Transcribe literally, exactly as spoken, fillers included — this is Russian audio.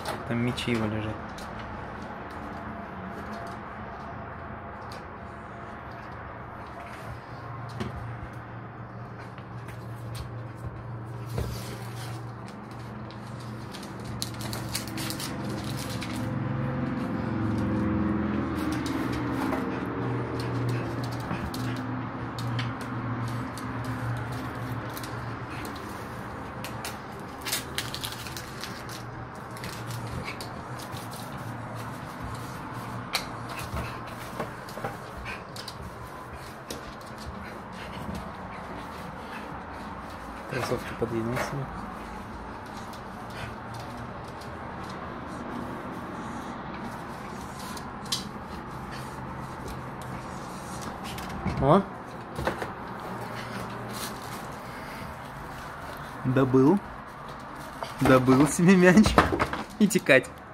Там мячи его лежат. Кроссовки подвинул себе. О! Добыл. Добыл себе мяч. И текать.